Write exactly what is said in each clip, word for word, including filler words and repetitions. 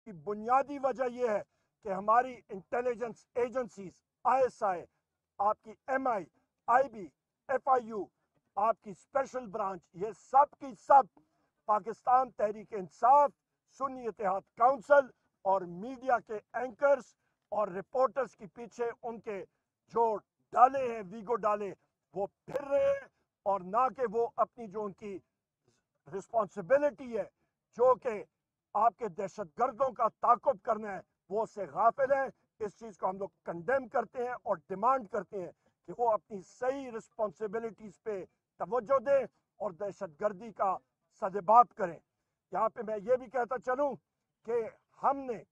کی بنیادی وجہ یہ ہے کہ ہماری intelligence agencies, I S I, آپ کی M I, I B, F I U, آپ کی اسپیشل برانچ، یہ سب کی سب پاکستان تحریک انصاف، سنی اتحاد کونسل اور میڈیا کے اینکرز اور رپورٹرز کے پیچھے ان کے جو ڈالے ہیں ویگو ڈالے وہ پھر رہے ہیں، اور نہ کہ وہ اپنی جو ان کی رسپانسبلٹی ہے جو کہ آپ کے دہشت گردوں کا تعاقب کرنا ہے وہ سے غافل ہیں۔ اس چیز کو ہم لوگ کنڈیم کرتے ہیں اور ڈیمانڈ کرتے ہیں کہ وہ اپنی صحیح رسپانسبلٹیز پہ توجہ دیں اور دہشت گردی کا سدباب کریں۔ یہاں پہ میں یہ بھی کہتا چلوں کہ ہم نے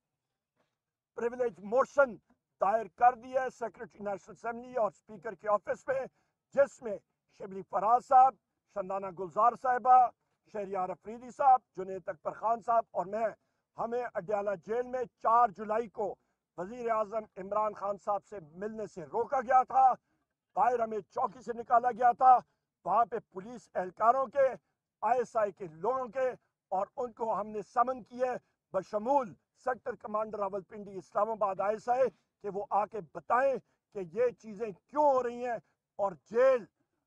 پریویلیج موشن دائر کر دیا ہے سیکرٹری نیشنل اسمبلی اور اسپیکر کے آفس میں، جس میں شبلی فراز صاحب، شندانہ گلزار صاحبہ، شہریار افریدی صاحب، جنید اکبر خان صاحب اور میں، ہمیں اڈیالہ جیل میں چار جولائی کو وزیر اعظم عمران خان صاحب سے ملنے سے روکا گیا تھا۔ باہر ہمیں چوکی سے نکالا گیا تھا، وہاں پہ پولیس اہلکاروں کے، آئی ایس آئی کے لوگوں کے، اور ان کو ہم نے سمن کیے بشمول سیکٹر کمانڈر راولپنڈی اسلام آباد آئی ایس آئی کہ وہ آ کے بتائیں کہ یہ چیزیں کیوں ہو رہی ہیں اور جیل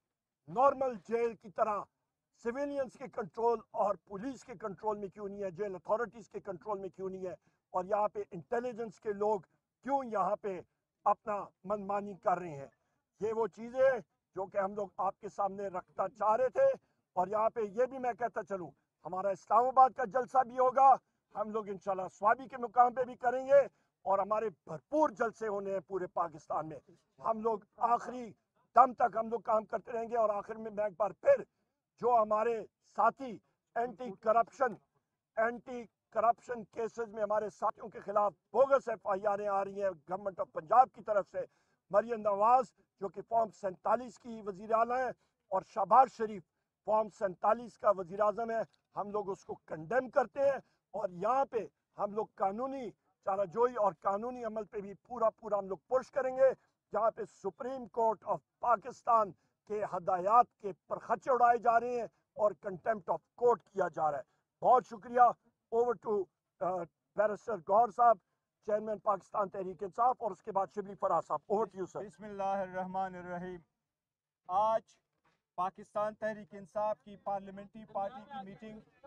نارمل جیل کی طرح سویلینز کے کنٹرول اور پولیس کے کنٹرول میں کیوں نہیں ہے، جیل اتھارٹیز کے کنٹرول میں کیوں نہیں ہے، اور یہاں پہ انٹیلیجنس کے لوگ کیوں یہاں پہ اپنا من مانی کر رہے ہیں۔ یہ وہ چیزیں جو کہ ہم لوگ آپ کے سامنے رکھنا چاہ رہے تھے، اور یہاں پہ یہ بھی میں کہتا چلوں ہمارا اسلام آباد کا جلسہ بھی ہوگا، ہم لوگ انشاءاللہ سوابی کے مقام پہ بھی کریں گے، اور ہمارے بھرپور جلسے ہونے ہیں پورے پاکستان میں۔ ہم لوگ آخری دم تک ہم لوگ کام کرتے رہیں گے، اور آخر میں میں ایک بار پھر جو ہمارے ساتھی anti corruption anti corruption cases میں ہمارے ساتھیوں کے خلاف بوگس ایف آئی آریں آ رہی ہیں گورنمنٹ آف پنجاب کی طرف سے، مریم نواز جو کہ فارم سینتالیس کی وزیر اعلیٰ ہیں اور شہباز شریف فارم سینتالیس کا وزیر اعظم ہے، ہم لوگ اس کو کنڈیم کرتے ہیں، اور یہاں پہ ہم لوگ قانونی چارہ جوئی اور قانونی عمل پہ بھی پورا پورا ہم لوگ پش کریں گے، جہاں پہ سپریم کورٹ آف پاکستان کے ہدایات کے پرخچے اڑائے جا رہے ہیں اور کنٹمپٹ آف کورٹ کیا جا رہا ہے۔ بہت شکریہ۔ اوور ٹو بیرسٹر گوہر صاحب، چیئرمین پاکستان تحریک انصاف، اور اس کے بعد شبلی فراز صاحب۔ Over to you sir. بسم اللہ الرحمن الرحیم۔ آج پاکستان تحریک انصاف کی پارلیمنٹری پارٹی کی میٹنگ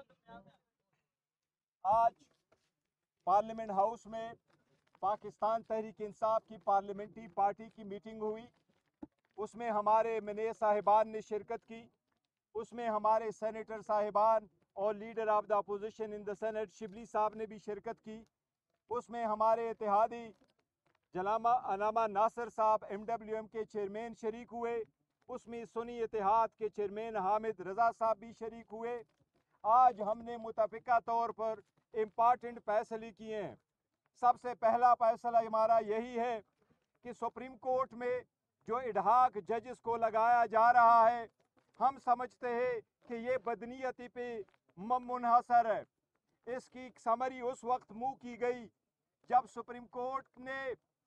آج پارلیمنٹ ہاؤس میں پاکستان تحریک انصاف کی پارلیمنٹری پارٹی کی میٹنگ ہوئی۔ اس میں ہمارے منیر صاحبان نے شرکت کی، اس میں ہمارے سینیٹر صاحبان اور leader of the opposition in the senate Shibli صاحب نے بھی شرکت کی، اس میں ہمارے اتحادی جلامہ علامہ ناصر صاحب ایم ڈبلیو ایم کے چیئرمین شریک ہوئے، اس میں سنی اتحاد کے چیئرمین حامد رضا صاحب بھی شریک ہوئے۔ آج ہم نے متفقہ طور پر امپارٹنٹ فیصلے کیے ہیں۔ سب سے پہلا فیصلہ ہمارا یہی ہے کہ سپریم کورٹ میں جو اڈہاک ججز کو لگایا جا رہا ہے، ہم سمجھتے ہیں کہ یہ بدنیتی پہ منحصر ہے۔ اس کی سمری اس وقت منہ کی گئی جب سپریم کورٹ نے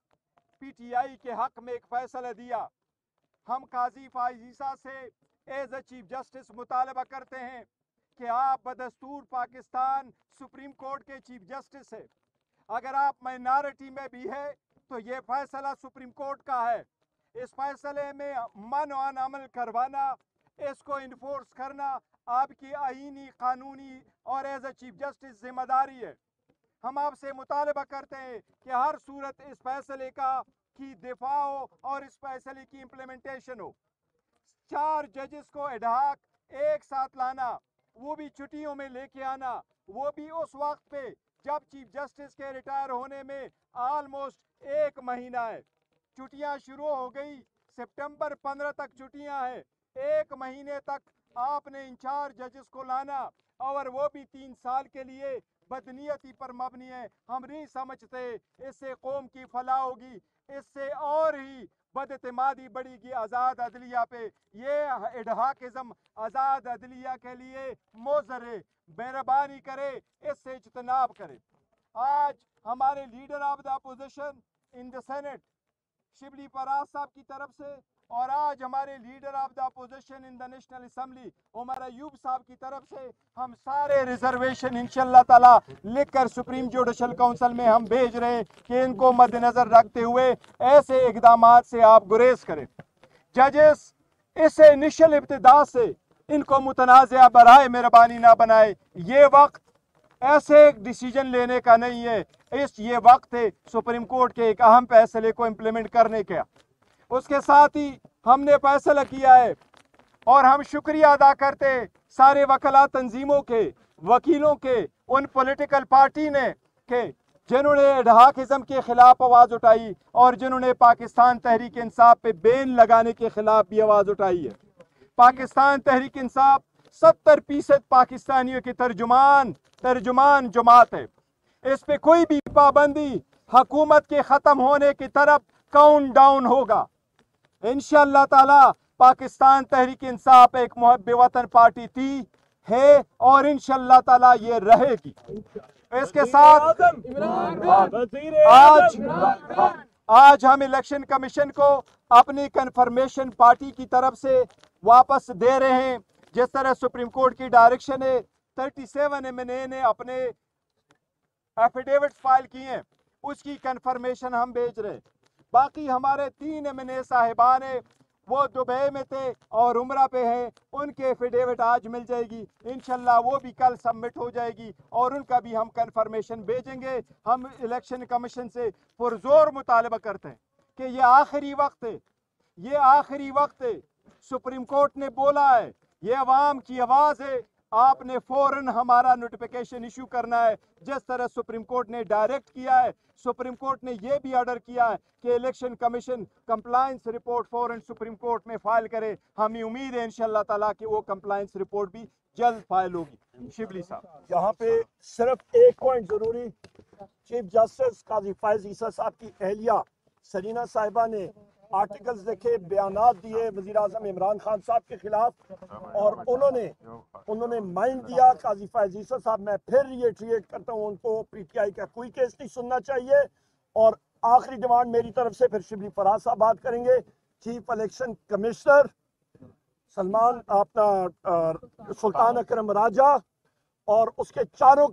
پی ٹی آئی کے حق میں ایک فیصلہ دیا۔ ہم قاضی فائزیسا سے ایز اے چیف جسٹس مطالبہ کرتے ہیں کہ آپ بدستور پاکستان سپریم کورٹ کے چیف جسٹس ہیں، اگر آپ مائنارٹی میں بھی ہے تو یہ فیصلہ سپریم کورٹ کا ہے۔ اس فیصلے میں من و عمل کروانا، اس کو انفورس کرنا آپ کی آئینی قانونی اور ایز اے چیف جسٹس ذمہ داری ہے۔ ہم آپ سے مطالبہ کرتے ہیں کہ ہر صورت اس فیصلے کا کی دفاع ہو اور اس فیصلے کی امپلیمنٹیشن ہو۔ چار ججز کو اڈہاک ایک ساتھ لانا، وہ بھی چھٹیوں میں لے کے آنا، وہ بھی اس وقت پہ جب چیف جسٹس کے ریٹائر ہونے میں آلموسٹ ایک مہینہ ہے۔ چھٹیاں شروع ہو گئی، سپٹمبر پندرہ تک چھٹیاں ہیں، ایک مہینے تک آپ نے انچارج ججز کو لانا، اور وہ بھی تین سال کے لیے بدنیتی پر مبنی ہے۔ ہم نہیں سمجھتے اس سے قوم کی فلاح ہوگی، اس سے اور ہی بد اعتمادی بڑھے گی آزاد عدلیہ پہ۔ یہ اڈہاکزم آزاد عدلیہ کے لیے موزر ہے، مہربانی کرے اس سے اجتناب کرے۔ آج ہمارے leader of the opposition in the senate Shibli Faraz صاحب کی طرف سے اور آج ہمارے leader of the opposition in the national assembly Omar Ayub صاحب کی طرف سے ہم سارے ریزرویشن انشاءاللہ تعالیٰ لکھ کر سپریم جوڈیشل کونسل میں ہم بھیج رہے ہیں کہ ان کو مد نظر رکھتے ہوئے ایسے اقدامات سے آپ گریز کریں. ججز اس انیشل ابتدا سے ان کو متنازعہ برائے مہربانی نہ بنائے. یہ وقت ایسے ڈیسیجن لینے کا نہیں ہے، اس یہ وقت ہے سپریم کورٹ کے ایک اہم فیصلے کو امپلیمنٹ کرنے کا. اس کے ساتھ ہی ہم نے فیصلہ کیا ہے اور ہم شکریہ ادا کرتے سارے وکلا تنظیموں کے، وکیلوں کے، ان پولیٹیکل پارٹی نے کہ جنہوں نے اڈہاکزم کے خلاف آواز اٹھائی اور جنہوں نے پاکستان تحریک انصاف پہ بین لگانے کے خلاف بھی آواز اٹھائی ہے. پاکستان تحریک انصاف ستر فیصد پاکستانیوں کی ترجمان ترجمان جماعت ہے. اس پہ کوئی بھی پابندی حکومت کے ختم ہونے کی طرف کاؤنٹ ڈاؤن ہوگا. انشاءاللہ تعالی پاکستان تحریک انصاف ایک محب وطن پارٹی تھی، ہے اور انشاءاللہ تعالی یہ رہے گی. اس کے ساتھ آج آج ہم الیکشن کمیشن کو اپنی کنفرمیشن پارٹی کی طرف سے واپس دے رہے ہیں. جس طرح سپریم کورٹ کی ڈائریکشن ہے thirty seven M N A نے اپنے ایفیڈیوٹ فائل کیے ہیں، اس کی کنفرمیشن ہم بھیج رہے ہیں. باقی ہمارے تین ایم این اے صاحبان ہیں، وہ دبئی میں تھے اور عمرہ پہ ہیں، ان کے ایفیڈیوٹ آج مل جائے گی انشاءاللہ، وہ بھی کل سبمٹ ہو جائے گی اور ان کا بھی ہم کنفرمیشن بھیجیں گے. ہم الیکشن کمیشن سے پرزور مطالبہ کرتے ہیں کہ یہ آخری وقت ہے، یہ آخری وقت ہے. سپریم کورٹ نے بولا ہے یہ عوام کی آواز ہے، آپ نے فوراً ہمارا نوٹیفیکیشن ایشو کرنا ہے جس طرح سپریم کورٹ نے ڈائریکٹ کیا ہے. سپریم کورٹ نے یہ بھی آرڈر کیا ہے کہ الیکشن کمیشن کمپلائنس رپورٹ فوراً سپریم کورٹ میں فائل کرے. ہمیں امید ہے انشاءاللہ تعالیٰ کہ وہ کمپلائنس رپورٹ بھی جلد فائل ہوگی. شبلی صاحب یہاں پہ صرف ایک پوائنٹ ضروری، چیف جسٹس قاضی فائز عیسیٰ صاحب کی اہلیہ سرینا صاحبہ نے آرٹیکلز لکھے، بیانات دیے وزیر اعظم عمران خان صاحب کے خلاف، اور انہوں نے انہوں نے مائنڈ دیا قاضی فائز عیسیٰ صاحب. میں پھر ریٹریٹ کرتا ہوں، ان کو پی ٹی آئی کا کوئی کیس نہیں سننا چاہیے. اور آخری ڈیمانڈ میری طرف سے، پھر شبلی فراز صاحب بات کریں گے، چیف الیکشن کمشنر سلمان اپنا سلطان اکرم راجہ اور اس کے چاروں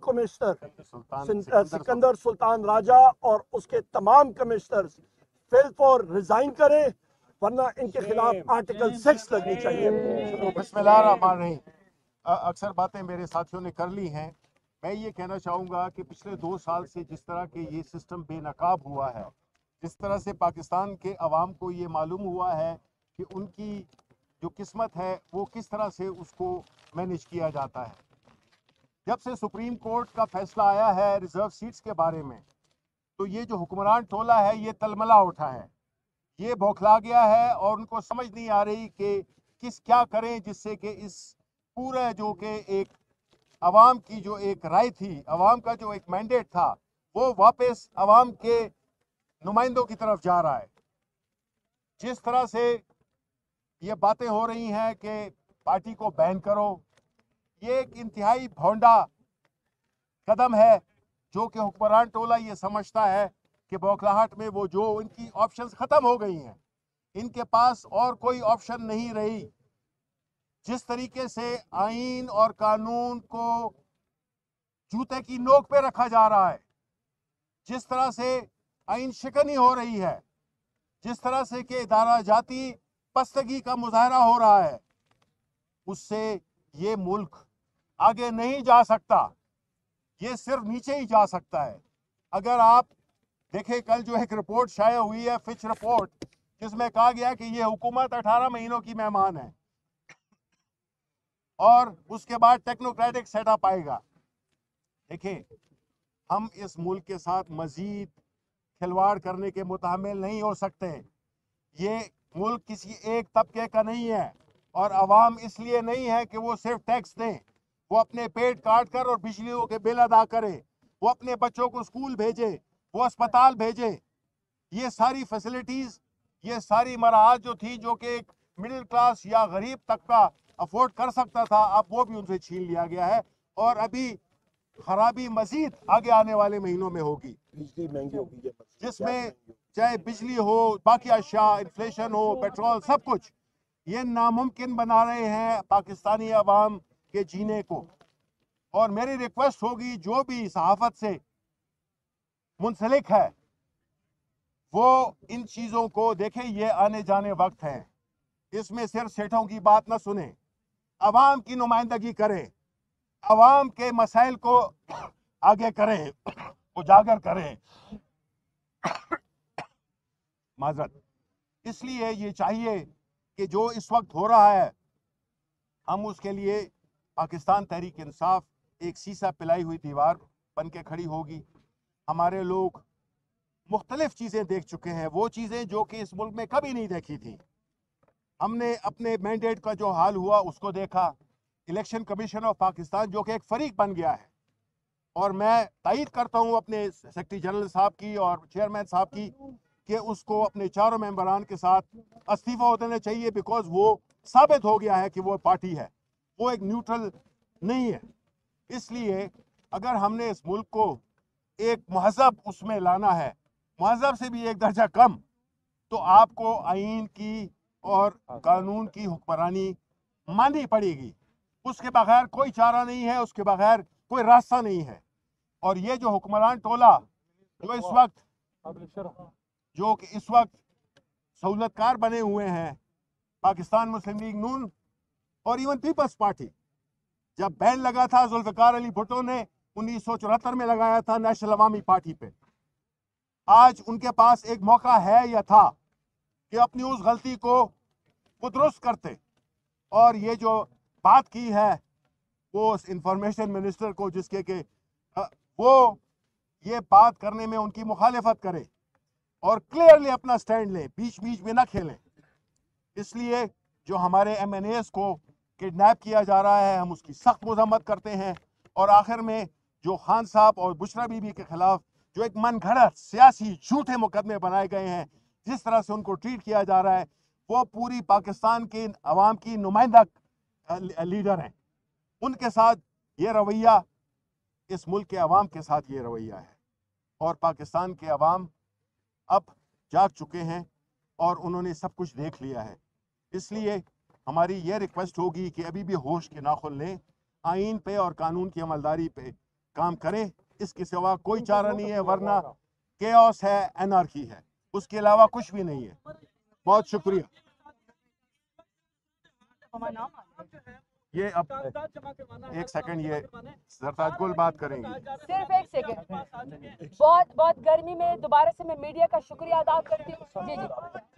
کمشنر سکندر سلطان راجہ اور اس کے تمام کمشنرز فیل فور ریزائن کریں، ورنہ ان کے خلاف آرٹیکل سکس لگنی چاہیے. بسم اللہ الرحمن الرحیم. اکثر باتیں میرے ساتھیوں نے کر لی ہیں. میں یہ کہنا چاہوں گا کہ پچھلے دو سال سے جس طرح کے یہ سسٹم بے نقاب ہوا ہے، جس طرح سے پاکستان کے عوام کو یہ معلوم ہوا ہے کہ ان کی جو قسمت ہے وہ کس طرح سے اس کو مینیج کیا جاتا ہے. جب سے سپریم کورٹ کا فیصلہ آیا ہے ریزرو سیٹس کے بارے میں، تو یہ جو حکمران ٹولہ ہے یہ تلملا اٹھا ہے، یہ بوکھلا گیا ہے اور ان کو سمجھ نہیں آ رہی کہ کس کیا کریں جس سے کہ اس پورے جو کہ ایک عوام کی جو ایک رائے تھی، عوام کا جو ایک مینڈیٹ تھا، وہ واپس عوام کے نمائندوں کی طرف جا رہا ہے. جس طرح سے یہ باتیں ہو رہی ہیں کہ پارٹی کو بین کرو، یہ ایک انتہائی بھونڈا قدم ہے جو کہ حکمران ٹولہ یہ سمجھتا ہے کہ بوکھلاہٹ میں وہ جو ان کی آپشنز ختم ہو گئی ہیں، ان کے پاس اور کوئی آپشن نہیں رہی. جس طریقے سے آئین اور قانون کو جوتے کی نوک پہ رکھا جا رہا ہے، جس طرح سے آئین شکنی ہو رہی ہے، جس طرح سے کہ ادارہ جاتی پستگی کا مظاہرہ ہو رہا ہے، اس سے یہ ملک آگے نہیں جا سکتا، یہ صرف نیچے ہی جا سکتا ہے. اگر آپ دیکھیں کل جو ایک رپورٹ شائع ہوئی ہے، فچ رپورٹ، جس میں کہا گیا کہ یہ حکومت اٹھارہ مہینوں کی مہمان ہے اور اس کے بعد ٹیکنوکریٹک سیٹ اپ آئے گا. دیکھیں، ہم اس ملک کے ساتھ مزید کھلواڑ کرنے کے متحمل نہیں ہو سکتے. یہ ملک کسی ایک طبقے کا نہیں ہے اور عوام اس لیے نہیں ہے کہ وہ صرف ٹیکس دیں، وہ اپنے پیٹ کاٹ کر اور بجلیوں کے بل ادا کرے، وہ اپنے بچوں کو اسکول بھیجے، وہ اسپتال بھیجے. یہ ساری فیسلٹیز، یہ ساری مراحت جو تھی جو کہ ایک مڈل کلاس یا غریب طبقہ افورڈ کر سکتا تھا، اب وہ بھی ان سے چھین لیا گیا ہے اور ابھی خرابی مزید آگے آنے والے مہینوں میں ہوگی، بجلی مہنگی ہوگی، جس میں چاہے بجلی ہو، باقی اشیاء، انفلیشن ہو، پیٹرول، سب کچھ یہ ناممکن بنا رہے ہیں پاکستانی عوام کے جینے کو. اور میری ریکویسٹ ہوگی جو بھی صحافت سے منسلک ہے وہ ان چیزوں کو دیکھیں. یہ آنے جانے وقت ہے، اس میں صرف سیٹھوں کی بات نہ سنیں، عوام کی نمائندگی کریں، عوام کے مسائل کو آگے کریں، اجاگر کریں. معذرت. اس لیے یہ چاہیے کہ جو اس وقت ہو رہا ہے ہم اس کے لیے پاکستان تحریک انصاف ایک سیسا پلائی ہوئی دیوار بن کے کھڑی ہوگی. ہمارے لوگ مختلف چیزیں دیکھ چکے ہیں، وہ چیزیں جو کہ اس ملک میں کبھی نہیں دیکھی تھی. ہم نے اپنے مینڈیٹ کا جو حال ہوا اس کو دیکھا. الیکشن کمیشن آف پاکستان جو کہ ایک فریق بن گیا ہے، اور میں تائید کرتا ہوں اپنے سیکرٹری جنرل صاحب کی اور چیئرمین صاحب کی کہ اس کو اپنے چاروں ممبران کے ساتھ استعفیٰ دینا چاہیے، بیکاز وہ ثابت ہو گیا ہے کہ وہ پارٹی ہے، وہ ایک نیوٹرل نہیں ہے. اس لیے اگر ہم نے اس ملک کو ایک مہذب اس میں لانا ہے، مہذب سے بھی ایک درجہ کم، تو آپ کو آئین کی اور قانون کی حکمرانی ماننی پڑے گی. اس کے بغیر کوئی چارہ نہیں ہے، اس کے بغیر کوئی راستہ نہیں ہے. اور یہ جو حکمران ٹولہ جو اس وقت جو کہ اس وقت سہولت کار بنے ہوئے ہیں، پاکستان مسلم لیگ نون اور ایون پیپلز پارٹی، جب بین لگا تھا ذوالفقار علی بھٹو نے انیس سو چورہتر میں لگایا تھا نیشنل عوامی پارٹی پہ، آج ان کے پاس ایک موقع ہے یا تھا کہ اپنی اس غلطی کو وہ درست کرتے. اور یہ جو بات کی ہے وہ اس انفارمیشن منسٹر کو، جس کے کہ وہ یہ بات کرنے میں ان کی مخالفت کرے اور کلیئرلی اپنا سٹینڈ لیں، بیچ بیچ میں نہ کھیلیں. اس لیے جو ہمارے ایم این ایز کو کڈنیپ کیا جا رہا ہے ہم اس کی سخت مذمت کرتے ہیں. اور آخر میں جو خان صاحب اور بشرا بی بی کے خلاف جو ایک من گھڑت سیاسی جھوٹے مقدمے بنائے گئے ہیں، جس طرح سے ان کو ٹریٹ کیا جا رہا ہے، وہ پوری پاکستان کے عوام کی نمائندہ لیڈر ہیں. ان کے ساتھ یہ رویہ، اس ملک کے عوام کے ساتھ یہ رویہ ہے. اور پاکستان کے عوام اب جاگ چکے ہیں اور انہوں نے سب کچھ دیکھ لیا ہے. اس لیے ہماری یہ ریکویسٹ ہوگی کہ ابھی بھی ہوش کے ناخن لیں، آئین پہ اور قانون کی عملداری پہ کام کریں. اس کے سوا کوئی چارہ نہیں ہے، ورنہ کیوس ہے، انارکی ہے، اس کے علاوہ کچھ بھی نہیں ہے. بہت شکریہ. یہ اب ایک سیکنڈ، یہ سرتاج گل بات کریں گی. صرف ایک سیکنڈ. بہت بہت گرمی میں دوبارہ سے میں میڈیا کا شکریہ ادا کرتی ہوں. جی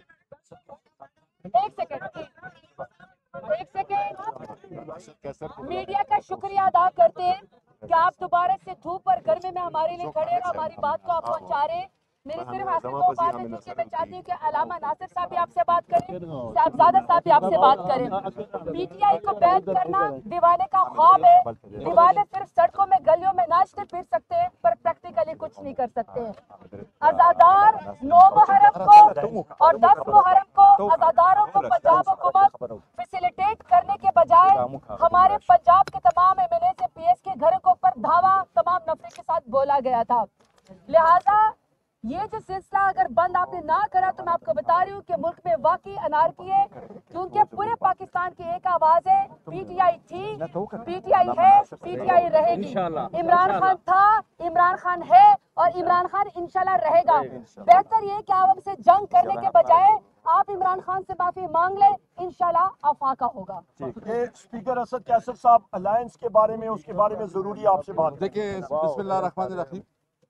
جی ایک سیکنڈ ایک سیکنڈ میڈیا کا شکریہ ادا کرتے ہیں کہ آپ دوبارہ سے دھوپ اور گرمی میں ہمارے لیے کھڑے اور ہماری بات کو آپ پہنچا رہے ہیں. میری صرف آخری دو بات ہے جس کے میں چاہتی ہوں کہ علامہ ناصر صاحب بھی آپ سے بات کریں، صاحبزادہ صاحب بھی آپ سے بات کریں. پی ٹی آئی کو بیان کرنا دیوانے کا خواب ہے. دیوانے صرف سڑکوں میں گلیوں میں ناچتے پھر سکتے ہیں پر پریکٹیکلی کچھ نہیں کر سکتے ہیں. ازادار نو محرم کو اور دس محرم کو ازاداروں کو پنجاب حکومت فیسیلیٹیٹ کرنے کے بجائے ہمارے پنجاب کے تمام ایم ایل اے سے پی ایس کے گھروں کے اوپر دھاوا تمام نفرت کے ساتھ بولا گیا تھا. لہذا یہ جو سلسلہ اگر بند آپ نے نہ کرا تو میں آپ کو بتا رہی ہوں کہ ملک میں واقعی انارکی ہے، کیونکہ پورے پاکستان کی ایک آواز ہے. پی ٹی آئی تھی، پی ٹی آئی ہے، پی ٹی آئی رہے گی. عمران خان تھا، عمران خان ہے اور عمران خان انشاءاللہ رہے گا. بہتر یہ کہ آپ ہم سے جنگ کرنے کے بجائے آپ عمران خان سے معافی مانگ لیں، انشاءاللہ آفاقہ ہوگا. اسپیکر اسد کیسر صاحب الائنس کے بارے میں، اس کے بارے میں ضروری آپ سے بات. دیکھیں، بسم اللہ الرحمن الرحیم.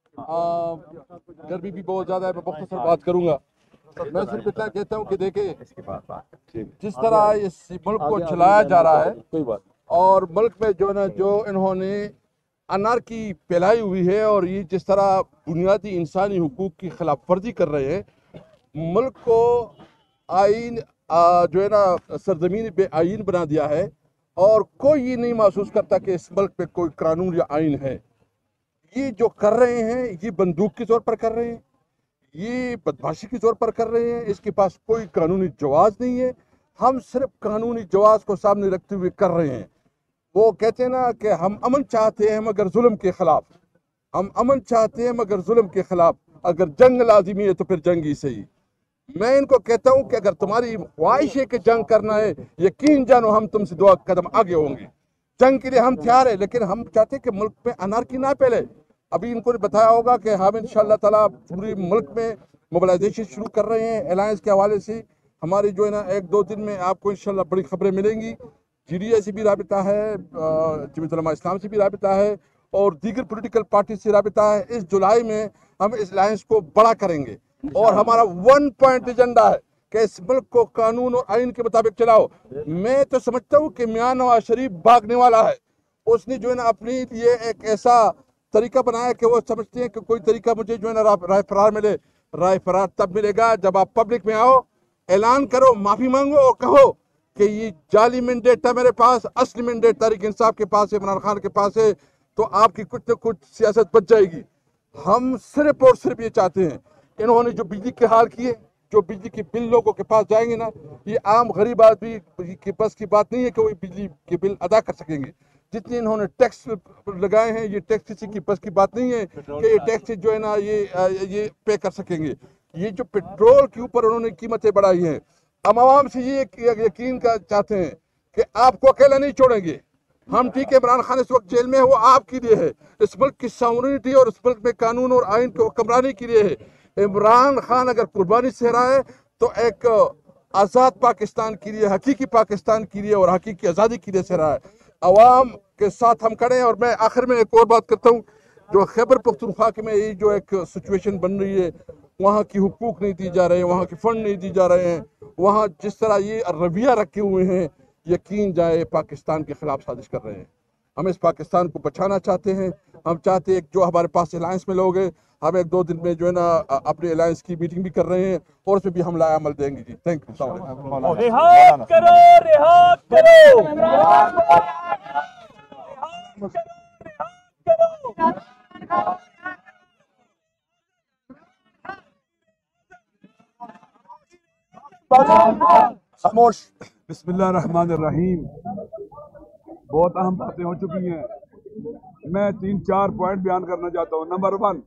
گرمی بھی بہت زیادہ ہے، میں مختصر بات کروں گا. میں صرف اتنا کہتا ہوں کہ دیکھیں جس طرح اس ملک کو چلایا جا رہا ہے اور ملک میں جو نا جو انہوں نے انارکی پھیلائی ہوئی ہے اور یہ جس طرح بنیادی انسانی حقوق کی خلاف ورزی کر رہے ہیں، ملک کو آئین جو ہے نا سرزمین بے آئین بنا دیا ہے اور کوئی یہ نہیں محسوس کرتا کہ اس ملک پہ کوئی قانون یا آئین ہے. یہ جو کر رہے ہیں یہ بندوق کے طور پر کر رہے ہیں، یہ بدماشی کے طور پر کر رہے ہیں. اس کے پاس کوئی قانونی جواز نہیں ہے. ہم صرف قانونی جواز کو سامنے رکھتے ہوئے کر رہے ہیں. وہ کہتے ہیں نا کہ ہم امن چاہتے ہیں مگر ظلم کے خلاف، ہم امن چاہتے ہیں مگر ظلم کے خلاف. اگر جنگ لازمی ہے تو پھر جنگ ہی صحیح. میں ان کو کہتا ہوں کہ اگر تمہاری خواہش ہے کہ جنگ کرنا ہے, یقین جانو ہم تم سے دو قدم آگے ہوں گے. جنگ کے لیے ہم تیار ہیں, لیکن ہم چاہتے ہیں کہ ملک میں انارکی نہ پھیلے. ابھی ان کو بتایا ہوگا کہ ہم انشاءاللہ تعالیٰ پوری ملک میں موبلائزیشن شروع کر رہے ہیں الائنس کے حوالے سے. ہماری جو ہے نا ایک دو دن میں آپ کو انشاءاللہ بڑی خبریں ملیں گی. جی ڈی اے سے بھی رابطہ ہے, جمعیت علماء اسلام سے بھی رابطہ ہے, اور دیگر پولیٹیکل پارٹی سے رابطہ ہے. اس جولائی میں ہم اس الائنس کو بڑا کریں گے, اور ہمارا ون پوائنٹ ایجنڈا ہے کہ اس ملک کو قانون اور آئین کے مطابق چلاؤ. میں تو سمجھتا ہوں کہ میاں نواز شریف بھاگنے والا ہے. اس نے جو ہے نا اپنی لیے ایک ایسا طریقہ بنایا کہ وہ سمجھتے ہیں کہ کوئی طریقہ مجھے جو ہے نا رائے فرار ملے. رائے فرار تب ملے گا جب آپ پبلک میں آؤ, اعلان کرو, معافی مانگو اور کہو کہ یہ جعلی مینڈیٹ تھا میرے پاس, اصلی مینڈیٹ تحریک انصاف کے پاس ہے, عمران خان کے پاس ہے, تو آپ کی کچھ نہ کچھ سیاست بچ جائے گی. ہم صرف اور صرف یہ چاہتے ہیں, انہوں نے جو بجلی کے حال کیے, جو بجلی کے بل لوگوں کے پاس جائیں گے نا, یہ عام غریب آدمی کی بس کی بات نہیں ہے کہ وہ بجلی کے بل ادا کر سکیں گے. جتنے انہوں نے ٹیکس لگائے ہیں, یہ ٹیکس کسی کی بس کی بات نہیں ہے کہ یہ ٹیکس جو ہے نا یہ یہ پے کر سکیں گے. یہ جو پیٹرول کے اوپر انہوں نے قیمتیں بڑھائی ہیں, ہم عوام سے یہ یقین کا چاہتے ہیں کہ آپ کو اکیلا نہیں چھوڑیں گے. ہم ٹھیک ہے, عمران خان اس وقت جیل میں ہے, وہ آپ کے لیے ہے, اس ملک کی ساورنٹی اور اس ملک میں قانون اور آئین کو حکمرانی کے لیے ہے. عمران خان اگر قربانی سے رہا ہے تو ایک آزاد پاکستان کے لیے, حقیقی پاکستان کے لیے اور حقیقی آزادی کے لیے سے رہا ہے. عوام کے ساتھ ہم کھڑے ہیں. اور میں آخر میں ایک اور بات کرتا ہوں, جو خیبر پختونخوا میں یہ جو ایک سچویشن بن رہی ہے, وہاں کی حقوق نہیں دی جا رہے ہیں, وہاں کے فنڈ نہیں دی جا رہے ہیں, وہاں جس طرح یہ رویہ رکھے ہوئے ہیں, یقین جائے پاکستان کے خلاف سازش کر رہے ہیں. ہم اس پاکستان کو بچانا چاہتے ہیں. ہم چاہتے ہیں جو ہمارے پاس الائنس میں لوگ ہیں, ہم ایک دو دن میں جو ہے نا اپنے الائنس کی میٹنگ بھی کر رہے ہیں, اور اس میں بھی ہم لائے عمل دیں گے. جی تھینک یو. السلام علیکم. رہا کرو رہا کرو خاموش. بسم اللہ الرحمن الرحیم. بہت اہم باتیں ہو چکی ہیں, میں تین چار پوائنٹ بیان کرنا چاہتا ہوں. نمبر ون,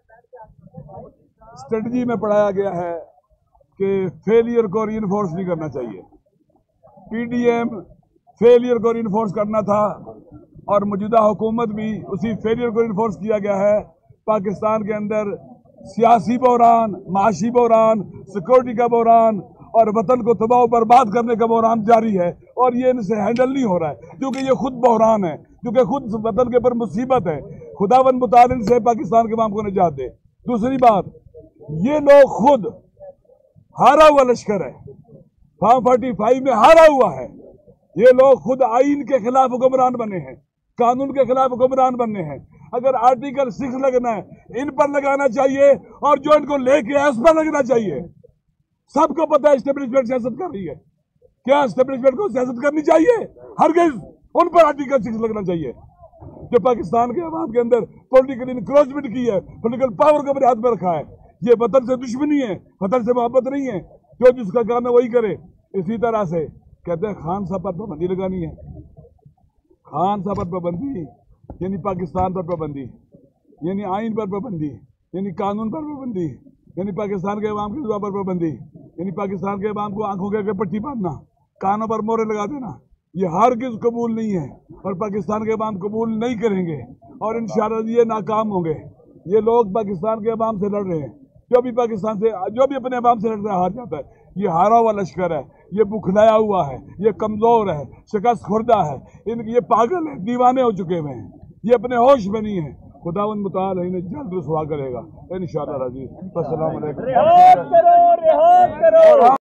اسٹریٹجی میں پڑھایا گیا ہے کہ فیلئر کو ری انفورس نہیں کرنا چاہیے. پی ڈی ایم فیلئر کو ری انفورس کرنا تھا, اور موجودہ حکومت بھی اسی فیلئر کو ری انفورس کیا گیا ہے. پاکستان کے اندر سیاسی بحران, معاشی بحران, سیکورٹی کا بحران اور وطن کو تباہ و برباد کرنے کا بحران جاری ہے, اور یہ ان سے ہینڈل نہیں ہو رہا ہے, کیونکہ یہ خود بحران ہے, کیونکہ خود وطن کے اوپر مصیبت ہے. خداوند متعال سے پاکستان کے عوام کو نجات دے. دوسری بات, یہ لوگ خود ہارا ہوا لشکر ہے, فارم فورٹی فائیو میں ہارا ہوا ہے. یہ لوگ خود آئین کے خلاف حکمران بنے ہیں, قانون کے خلاف حکمران بننے ہیں. اگر آرٹیکل سکس لگنا ہے ان پر لگانا چاہیے, اور جو ان کو لے کے اس پر لگنا چاہیے. سب کو پتہ ہے اسٹیبلشمنٹ سیاست کر رہی ہے. کیا اسٹیبلشمنٹ کو سیاست کرنی چاہیے؟ ہرگز. ان پر آرٹیکل سکس لگنا چاہیے. جو پاکستان کے عوام کے اندر پولیٹیکل انکروچمنٹ کی ہے, پولیٹیکل پاور کو اپنے ہاتھ میں رکھا ہے, یہ وطن سے دشمنی ہے, وطن سے محبت نہیں ہے. جو جس کا کام ہے وہی کرے. اسی طرح سے کہتے ہیں خان صاحب پر پابندی لگانی ہے. خان صاحب پر پابندی یعنی پاکستان پر پابندی, یعنی آئین پر پابندی, یعنی قانون پر پابندی, یعنی پاکستان کے عوام کی دعا پر پابندی, یعنی پاکستان کے عوام کو آنکھوں کے آگے پٹی باندھنا, کانوں پر مورے لگا دینا. یہ ہرگز قبول نہیں ہے, اور پاکستان کے عوام قبول نہیں کریں گے, اور انشاءاللہ یہ ناکام ہوں گے. یہ لوگ پاکستان کے عوام سے لڑ رہے ہیں. جو بھی پاکستان سے جو بھی اپنے عوام سے لڑ رہا ہے ہار جاتا ہے. یہ ہارا ہوا لشکر ہے, یہ بکھلایا ہوا ہے, یہ کمزور ہے, شکست خوردہ ہے, ان یہ پاگل ہے, دیوانے ہو چکے ہوئے ہیں, یہ اپنے ہوش میں نہیں ہیں. خداوند متعال انہیں جلد رسوا کرے گا انشاءاللہ العزیز. السلام علیکم.